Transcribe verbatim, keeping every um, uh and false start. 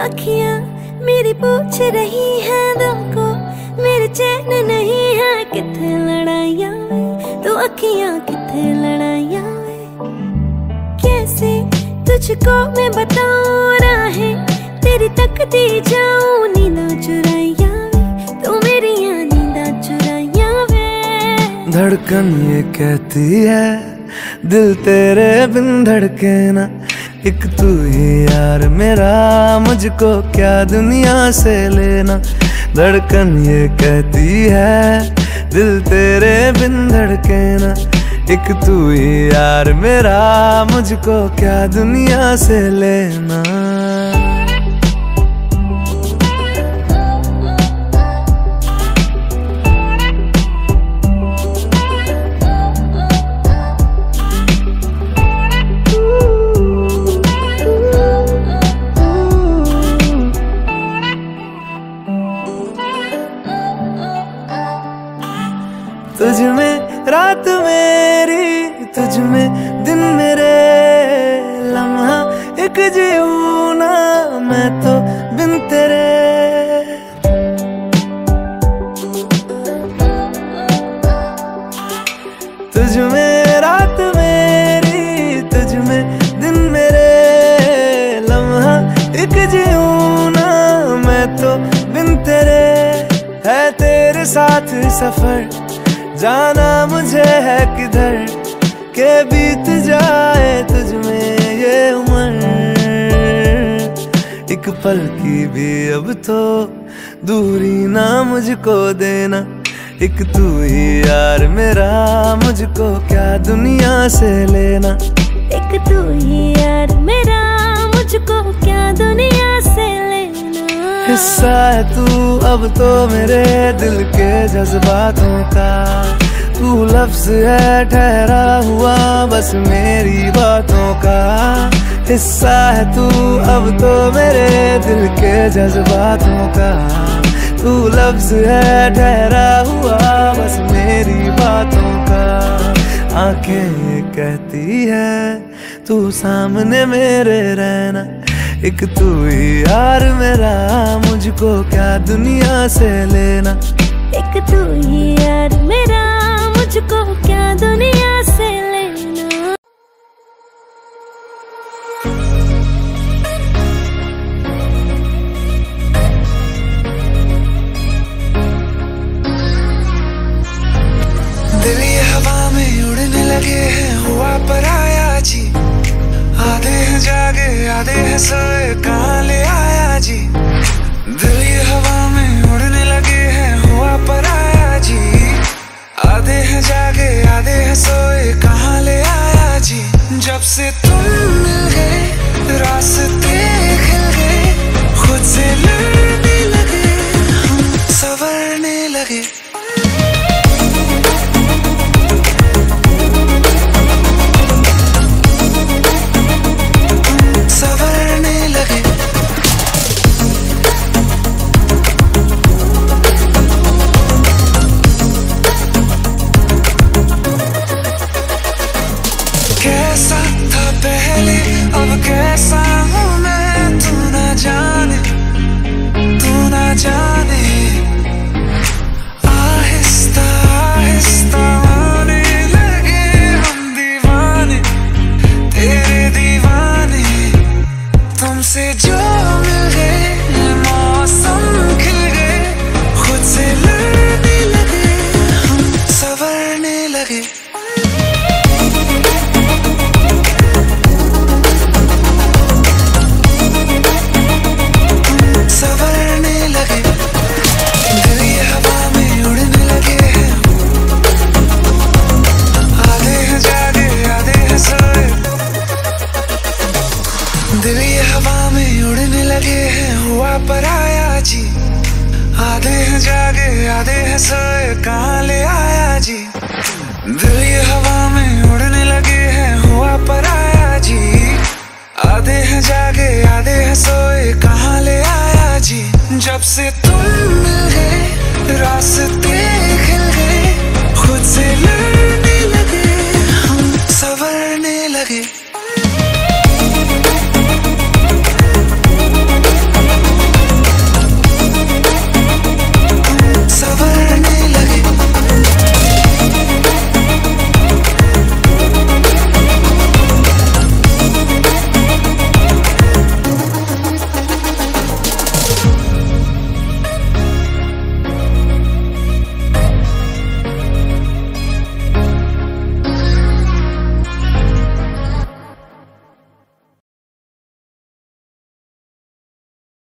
अखियां मेरी पूछ रही हैं दिल को, मेरे चैन नहीं है किथे लड़ाइयां वे, तो अखियां किथे लड़ाइयां वे। कैसे तुझको मैं बताऊं राहें तेरी तकती जाऊं, नींदा चुराइयां वे, तो मेरी नींदा चुराइयां वे। धड़कन ये कहती है दिल तेरे बिन धड़के ना, एक तू ही यार मेरा, मुझको क्या दुनिया से लेना। धड़कन ये कहती है दिल तेरे बिन धड़के ना, एक तू ही यार मेरा, मुझको क्या दुनिया से लेना। तुझ में रात मेरी, तुझ में दिन मेरे, लम्हा एक जीऊं ना मैं तो बिन तेरे। तुझ में रात मेरी, तुझ में दिन मेरे, लम्हा एक जीऊं ना मैं तो बिन तेरे। है तेरे साथ सफर जाना मुझे है किधर, के बीत जाए तुझ में ये उम्र। एक पल की भी अब तो दूरी ना मुझको देना, एक तू ही यार मेरा, मुझको क्या दुनिया से लेना। एक तू ही यार मेरा, मुझको क्या दुनिया से लेना। हिस्सा है तू अब तो मेरे दिल के जज्बातों का, तू लफ्ज है ठहरा हुआ बस मेरी बातों का। हिस्सा है तू अब तो मेरे दिल के जज्बातों का, तू लफ्ज है ठहरा हुआ बस मेरी बातों का। आंखें कहती है तू सामने मेरे रहना, एक तू ही यार मेरा, मुझको क्या दुनिया से लेना। एक तू ही यार मेरा, मुझको क्या दुनिया से लेना। दिल ये हवा में उड़ने लगे हैं, हुआ पराया जी। आधे हैं जागे आधे हैं सोए, कहाँ ले आया जी। दिल ये हवा में उड़ने लगे हैं, हुआ पराया जी। आधे हैं जागे आधे हैं सोए, कहाँ ले आया जी। जब से तुम मिल गए रास्ते खिल गए, खुद से लड़ने लगे हम संवरने लगे। संवरने लगे। कैसा था पहले अब कैसा हूँ मैं, तू ना जाने तू ना जाने। आहिस्ता आहिस्ता होने लगे हम दीवाने, तेरे दीवाने। तुमसे जो मिल गए मौसम खिल गए, खुद से लड़ने लगे हम संवरने लगे। संवरने लगे। दिल ये हवा में उड़ने लगे हैं, आधे हैं जागे आधे हैं सोए। दिल ये हवा में उड़ने लगे हैं, हुआ पराया जी। आधे हैं जागे आधे हैं सोए, कहाँ ले आया जी। दिल ये हवा में उड़ने लगे हैं, हुआ पराया जी। आधे हैं जागे आधे हैं सोए, कहाँ ले आया जी। जब से तुम मिल गए रास्ते खिल गए, खुद से लड़ने लगे हम संवरने लगे।